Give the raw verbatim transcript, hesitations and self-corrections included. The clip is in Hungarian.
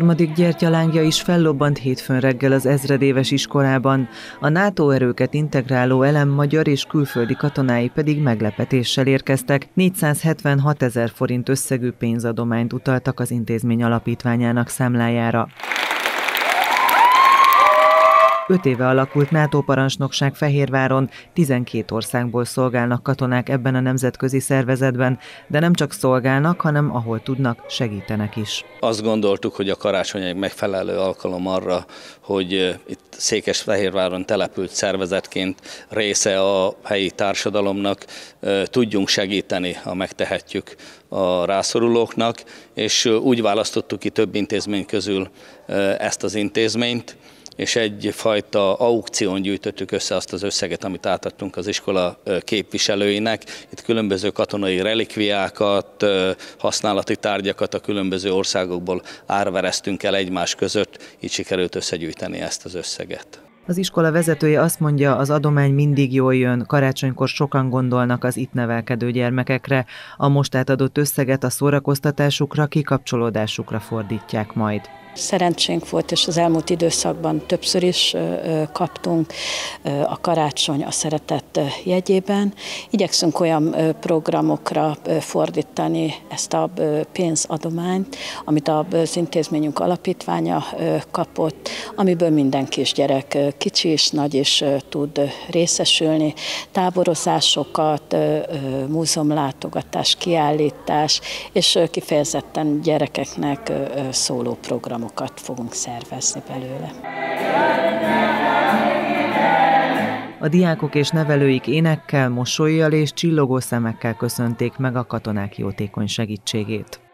harmadik gyertyalángja is fellobbant hétfőn reggel az ezredéves iskolában, a NATO erőket integráló elem magyar és külföldi katonái pedig meglepetéssel érkeztek, négyszázhetvenhat ezer forint összegű pénzadományt utaltak az intézmény alapítványának számlájára. Öt éve alakult NATO parancsnokság Fehérváron, tizenkét országból szolgálnak katonák ebben a nemzetközi szervezetben, de nem csak szolgálnak, hanem ahol tudnak, segítenek is. Azt gondoltuk, hogy a karácsony egy megfelelő alkalom arra, hogy itt Székesfehérváron települt szervezetként része a helyi társadalomnak, tudjunk segíteni, ha megtehetjük a rászorulóknak, és úgy választottuk ki több intézmény közül ezt az intézményt, és egyfajta aukción gyűjtöttük össze azt az összeget, amit átadtunk az iskola képviselőinek. Itt különböző katonai relikviákat, használati tárgyakat a különböző országokból árvereztünk el egymás között, így sikerült összegyűjteni ezt az összeget. Az iskola vezetője azt mondja, az adomány mindig jól jön, karácsonykor sokan gondolnak az itt nevelkedő gyermekekre, a most átadott összeget a szórakoztatásukra, kikapcsolódásukra fordítják majd. Szerencsénk volt, és az elmúlt időszakban többször is kaptunk a karácsony a szeretet jegyében. Igyekszünk olyan programokra fordítani ezt a pénzadományt, amit az intézményünk alapítványa kapott, amiből minden kisgyerek, kicsi és nagy is tud részesülni. Táborozásokat, múzeumlátogatás, kiállítás, és kifejezetten gyerekeknek szóló program. fogunk szervezni belőle. A diákok és nevelőik énekkel, mosollyal és csillogó szemekkel köszönték meg a katonák jótékony segítségét.